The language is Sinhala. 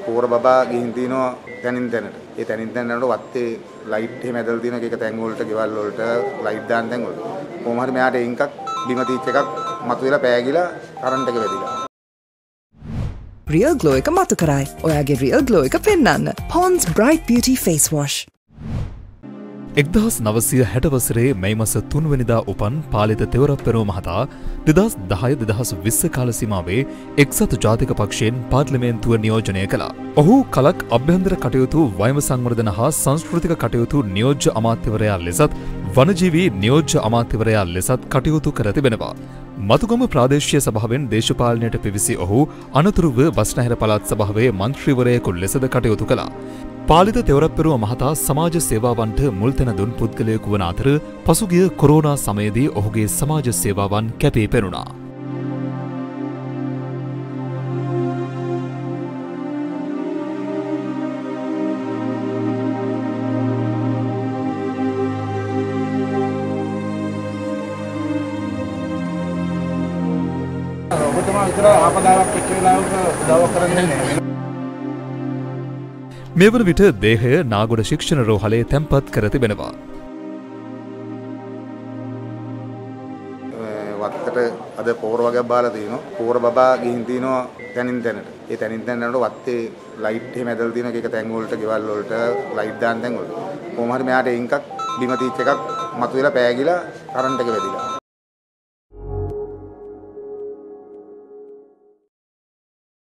පෝර බබා ගිහින් තිනවා තැනින් තැනට. ඒ තැනින් තැනට යනකොට වත්තේ ලයිට් එහෙම ඇදලා තියෙනවා. ඒක තැන් වලට, ගෙවල් වලට ලයිට් දාන තැන් වලට. කොහොම හරි මෙයාට එන්කක් බිම තීච් එකක් මතුවෙලා පෑගිලා කරන්ට් එක වැදිලා. Real Glow එක මතු කරයි. ඔයාගේ Real Glow එක පෙන්වන්න. Pond's Bright Beauty Face Wash. 1960 වසරේ මැයි මාස 3 වෙනිදා උපන් පාලිත තෙවරප්පැරෝ මහතා 2010-2020 කාල සීමාවේ එක්සත් ජාතික පක්ෂයෙන් පාර්ලිමේන්තුව නියෝජනය කළා. ඔහු කලක් අභ්‍යන්තර කටයුතු, වයම සංවර්ධන හා සංස්කෘතික කටයුතු නියෝජ්‍ය අමාත්‍යවරයා ලෙසත් වනජීවී නියෝජ්‍ය අමාත්‍යවරයා ලෙසත් කටයුතු කර තිබෙනවා. මතුගම ප්‍රාදේශීය සභාවෙන් දේශපාලනයට පිවිසි ඔහු අනතුරුව බස්නාහිර පළාත් සභාවේ මන්ත්‍රීවරයෙකු ලෙසද කටයුතු කළා. පාලිත තෙවරප්පැරුව මහතා සමාජ සේවාවන්ට මුල්තැන දුන් පුද්ගලයෙකු වන අතර පසුගිය කොරෝනා සමයේදී ඔහුගේ සමාජ සේවාවන් කැපී පෙනුණා. මේ වන විට දේහය නාගොඩ ශික්ෂණ රෝහලේ තැන්පත් කර තිබෙනවා. වත්තට අද පෝර වගේ බාලා තිනවා. පෝර බබා ගිහින් තිනවා තැනින් තැනට. ඒ තැනින් තැනට යනකොට වත්තේ ලයිට් එහෙම ඇදලා තියෙනවා. ඒක තැන් වලට, ගෙවල් වලට ලයිට් දාන තැන් වලට. කොහොම හරි මෙයාට එන්කක් බිම තීච් එකක් මතුවෙලා පෑගිලා කරන්ට් එක වැදිලා.